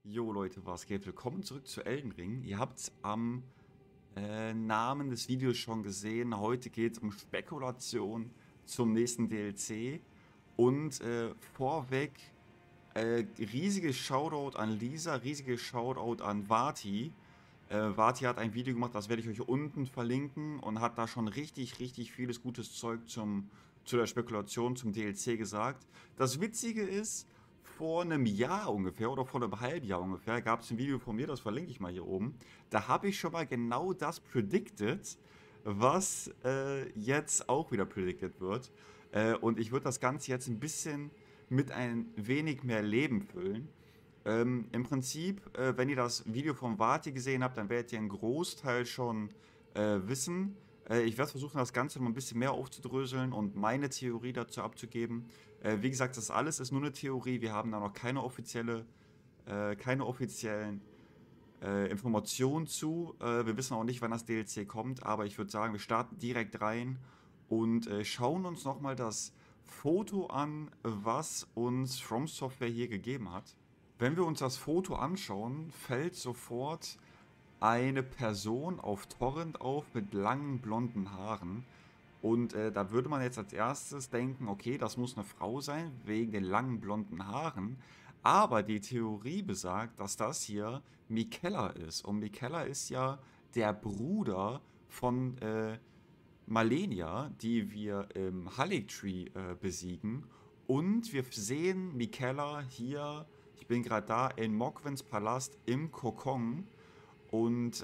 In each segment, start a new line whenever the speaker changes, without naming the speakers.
Jo Leute, was geht? Willkommen zurück zu Elden Ring. Ihr habt am Namen des Videos schon gesehen, heute geht es um Spekulation zum nächsten DLC. Und vorweg, riesiges Shoutout an Lisa, riesiges Shoutout an Vati. Vati hat ein Video gemacht, das werde ich euch unten verlinken und hat da schon richtig vieles gutes Zeug zu der Spekulation zum DLC gesagt. Das Witzige ist, vor einem Jahr ungefähr oder vor einem halben Jahr ungefähr gab es ein Video von mir, das verlinke ich mal hier oben. Da habe ich schon mal genau das predicted, was jetzt auch wieder predicted wird. Und ich würde das Ganze jetzt ein bisschen mit ein wenig mehr Leben füllen. Im Prinzip, wenn ihr das Video von Vati gesehen habt, dann werdet ihr einen Großteil schon wissen. Ich werde versuchen, das Ganze noch ein bisschen mehr aufzudröseln und meine Theorie dazu abzugeben. Wie gesagt, das alles ist nur eine Theorie. Wir haben da noch keine offiziellen Informationen zu. Wir wissen auch nicht, wann das DLC kommt, aber ich würde sagen, wir starten direkt rein und schauen uns nochmal das Foto an, was uns From Software hier gegeben hat. Wenn wir uns das Foto anschauen, fällt sofort eine Person auf Torrent auf mit langen blonden Haaren. Und da würde man jetzt als erstes denken, okay, das muss eine Frau sein, wegen den langen blonden Haaren. Aber die Theorie besagt, dass das hier Miquella ist. Und Miquella ist ja der Bruder von Malenia, die wir im Haligtree besiegen. Und wir sehen Miquella hier, ich bin gerade da, in Mogwins Palast im Kokon. Und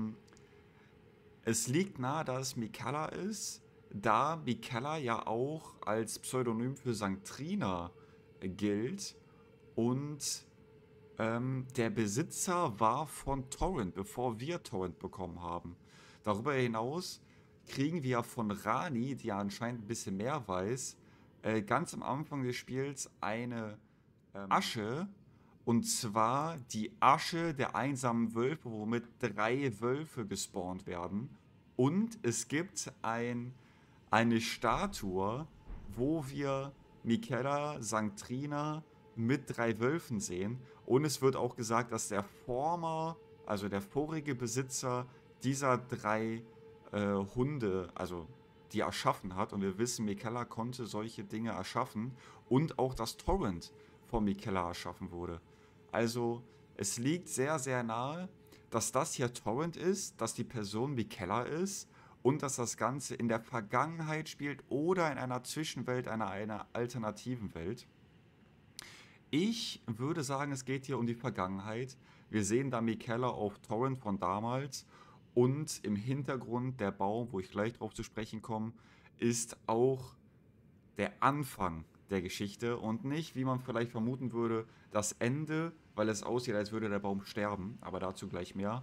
es liegt nahe, dass es Miquella ist, da Miquella ja auch als Pseudonym für Sanctrina gilt. Und der Besitzer war von Torrent, bevor wir Torrent bekommen haben. Darüber hinaus kriegen wir von Rani, die ja anscheinend ein bisschen mehr weiß, ganz am Anfang des Spiels eine Asche. Und zwar die Asche der einsamen Wölfe, womit 3 Wölfe gespawnt werden. Und es gibt eine Statue, wo wir Miquella Sanctrina mit 3 Wölfen sehen. Und es wird auch gesagt, dass also der vorige Besitzer dieser 3 Hunde, also die erschaffen hat. Und wir wissen, Miquella konnte solche Dinge erschaffen. Und auch das Torrent von Miquella erschaffen wurde. Also es liegt sehr nahe, dass das hier Torrent ist, dass die Person Miquella ist und dass das Ganze in der Vergangenheit spielt oder in einer Zwischenwelt, einer alternativen Welt. Ich würde sagen, es geht hier um die Vergangenheit. Wir sehen da Miquella auf Torrent von damals und im Hintergrund der Baum, wo ich gleich drauf zu sprechen komme, ist auch der Anfang der Geschichte und nicht, wie man vielleicht vermuten würde, das Ende, weil es aussieht, als würde der Baum sterben, aber dazu gleich mehr.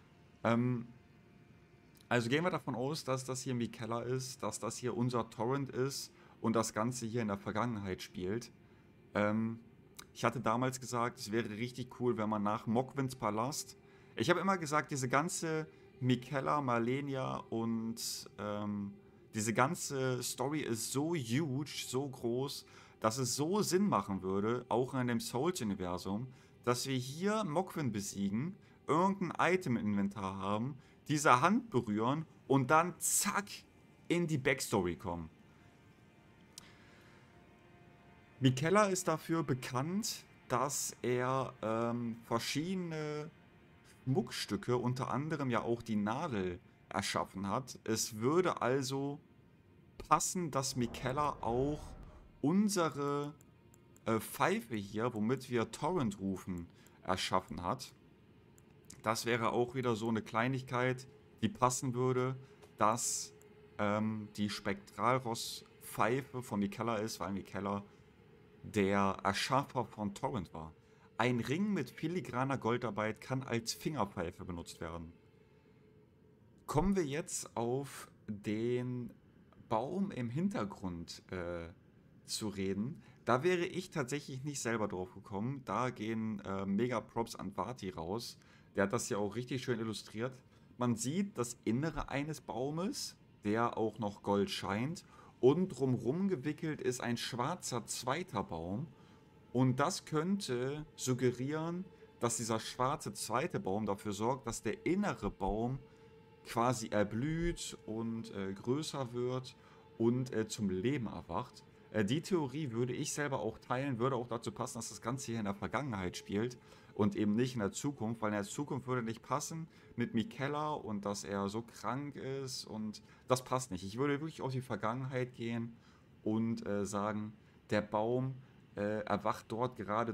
Also gehen wir davon aus, dass das hier Miquella ist, dass das hier unser Torrent ist und das Ganze hier in der Vergangenheit spielt. Ich hatte damals gesagt, es wäre richtig cool, wenn man nach Mogwins Palast. Ich habe immer gesagt, diese ganze Miquella, Malenia und diese ganze Story ist so huge, so groß, dass es so Sinn machen würde, auch in dem Souls-Universum, dass wir hier Mogwin besiegen, irgendein Item im Inventar haben, diese Hand berühren und dann zack in die Backstory kommen. Miquella ist dafür bekannt, dass er verschiedene Schmuckstücke, unter anderem ja auch die Nadel, erschaffen hat. Es würde also passen, dass Miquella auch unsere Pfeife hier, womit wir Torrent rufen, erschaffen hat. Das wäre auch wieder so eine Kleinigkeit, die passen würde, dass die Spektralross-Pfeife von Miquella ist, weil Miquella der Erschaffer von Torrent war. Ein Ring mit filigraner Goldarbeit kann als Fingerpfeife benutzt werden. Kommen wir jetzt auf den Baum im Hintergrund zu reden. Da wäre ich tatsächlich nicht selber drauf gekommen. Da gehen mega Props an Vati raus. Der hat das ja auch richtig schön illustriert. Man sieht das Innere eines Baumes, der auch noch Gold scheint. Und drumherum gewickelt ist ein schwarzer zweiter Baum. Und das könnte suggerieren, dass dieser schwarze zweite Baum dafür sorgt, dass der innere Baum quasi erblüht und größer wird und zum Leben erwacht. Die Theorie würde ich selber auch teilen, würde auch dazu passen, dass das Ganze hier in der Vergangenheit spielt und eben nicht in der Zukunft, weil in der Zukunft würde nicht passen mit Mikella und dass er so krank ist und das passt nicht. Ich würde wirklich auf die Vergangenheit gehen und sagen, der Baum erwacht dort gerade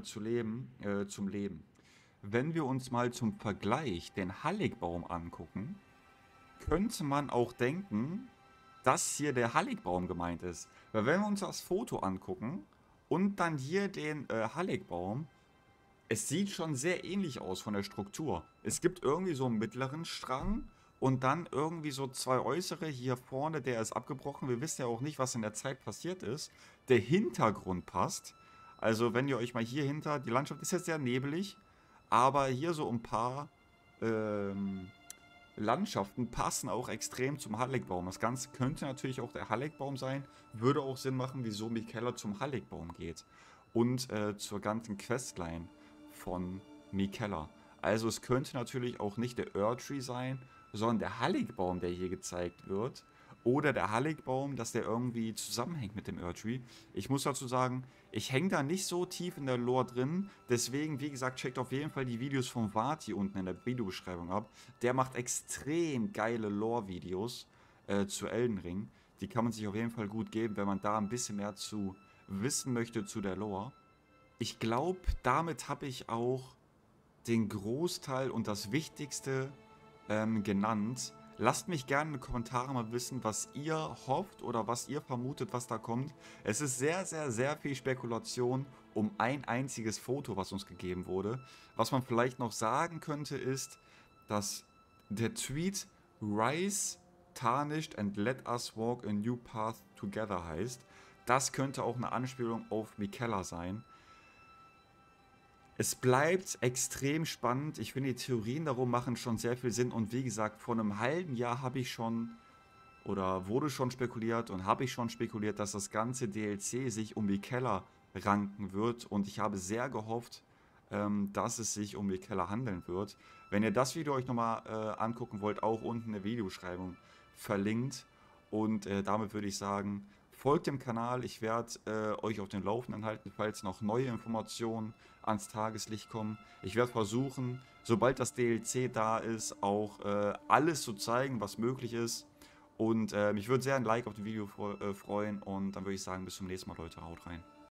zum Leben. Wenn wir uns mal zum Vergleich den Halligbaum angucken, könnte man auch denken, dass hier der Halligbaum gemeint ist. Weil wenn wir uns das Foto angucken und dann hier den Halligbaum, es sieht schon sehr ähnlich aus von der Struktur. Es gibt irgendwie so einen mittleren Strang und dann irgendwie so zwei äußere. Hier vorne, der ist abgebrochen. Wir wissen ja auch nicht, was in der Zeit passiert ist. Der Hintergrund passt. Also wenn ihr euch mal hier hinter, die Landschaft ist jetzt sehr nebelig, aber hier so ein paar ähm, Landschaften passen auch extrem zum Halligbaum. Das Ganze könnte natürlich auch der Halligbaum sein. Würde auch Sinn machen, wieso Mikella zum Halligbaum geht. Und zur ganzen Questline von Mikella. Also es könnte natürlich auch nicht der Erdtree sein, sondern der Halligbaum, der hier gezeigt wird. Oder der Halligbaum, dass der irgendwie zusammenhängt mit dem Erdtree. Ich muss dazu sagen, ich hänge da nicht so tief in der Lore drin. Deswegen, wie gesagt, checkt auf jeden Fall die Videos von Vati unten in der Videobeschreibung ab. Der macht extrem geile Lore-Videos zu Elden Ring. Die kann man sich auf jeden Fall gut geben, wenn man da ein bisschen mehr zu wissen möchte zu der Lore. Ich glaube, damit habe ich auch den Großteil und das Wichtigste genannt. Lasst mich gerne in den Kommentaren mal wissen, was ihr hofft oder was ihr vermutet, was da kommt. Es ist sehr, sehr, sehr viel Spekulation um ein einziges Foto, was uns gegeben wurde. Was man vielleicht noch sagen könnte, ist, dass der Tweet Rise, Tarnished and Let Us Walk a New Path Together heißt. Das könnte auch eine Anspielung auf Mikella sein. Es bleibt extrem spannend. Ich finde, die Theorien darum machen schon sehr viel Sinn. Und wie gesagt, vor einem halben Jahr habe ich schon oder wurde schon spekuliert und habe ich schon spekuliert, dass das ganze DLC sich um Mikella ranken wird. Und ich habe sehr gehofft, dass es sich um Mikella handeln wird. Wenn ihr das Video euch nochmal angucken wollt, auch unten in der Videobeschreibung verlinkt. Und damit würde ich sagen, folgt dem Kanal. Ich werde euch auf den Laufenden halten, falls noch neue Informationen ans Tageslicht kommen. Ich werde versuchen, sobald das DLC da ist, auch alles zu zeigen, was möglich ist. Und mich würde sehr ein Like auf dem Video freuen. Und dann würde ich sagen, bis zum nächsten Mal, Leute. Haut rein.